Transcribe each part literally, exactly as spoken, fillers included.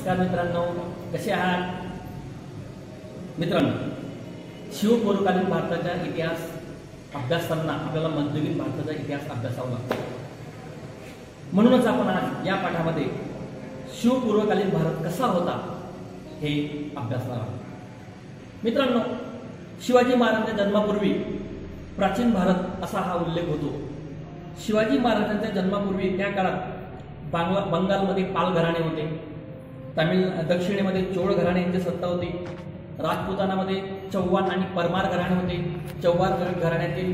नमस्कार मित्रांनो, कसे आहात मित्रांनो? शिवपूर्वकालीन भारताचा इतिहास अभ्यासताना आपल्याला मध्ययुगीन भारताचा इतिहास अभ्यासावा लागतो. म्हणूनच आपण आज या पाठामध्ये शिवपूर्वकालीन भारत कसा होता हे अभ्यासणार आहोत. मित्रांनो, शिवाजी महाराजांच्या जन्मापूर्वी प्राचीन भारत असा हा उल्लेख होतो. शिवाजी महाराजांच्या जन्मापूर्वी त्या काळात बांगला बंगालमध्ये पाल घराणे होते, तामिळ दक्षिणेमध्ये चोळ घराणे यांची सत्ता होती, राजपुतानामध्ये चव्हाण आणि परमार घराणे होते. चव्हाण घराण्यातील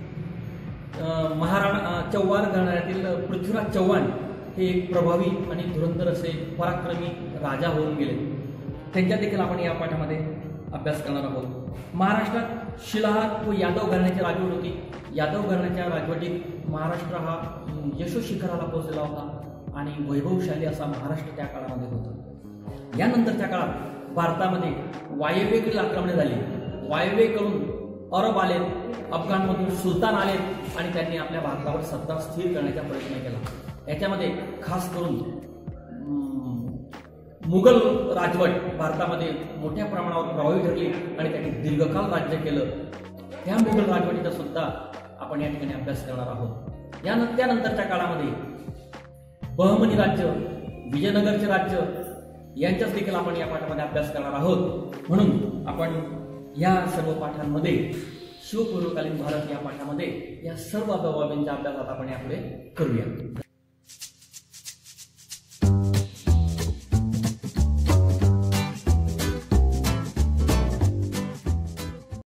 महाराणा चव्हाण घराण्यातील पृथ्वीराज चव्हाण हे एक प्रभावी आणि धुरंधर असे पराक्रमी राजा होऊन गेले. त्यांच्या देखील आपण या पाठामध्ये अभ्यास करणार आहोत. महाराष्ट्रात शिलाहार व यादव घराण्याची राजवट होती. यादव घराण्याच्या राजवटीत महाराष्ट्र हा यशोशिखराला पोहोचलेला होता आणि वैभवशाली असा महाराष्ट्र त्या काळामध्ये होता. यानंतरच्या काळात भारतामध्ये वायव्येकडील आक्रमणे झाली. वायव्येकडून अरब आले, अफगाणमधून सुलतान आले आणि त्यांनी आपल्या भारतावर सत्ता स्थिर करण्याचा प्रयत्न केला. याच्यामध्ये खास करून मुघल राजवट भारतामध्ये मोठ्या प्रमाणावर प्रभावी ठरली आणि त्यांनी दीर्घकाळ राज्य केलं. त्या मुघल राजवटीचा सुद्धा आपण या ठिकाणी अभ्यास करणार आहोत. या त्यानंतरच्या काळामध्ये बहमनी राज्य, विजयनगरचे राज्य यांच्याच देखील आपण या पाठामध्ये अभ्यास करणार आहोत. म्हणून आपण या सर्व पाठांमध्ये शिवपूर्वकालीन भारत या पाठामध्ये या सर्व बाबींच्या अभ्यासात आपण यापुढे करूया.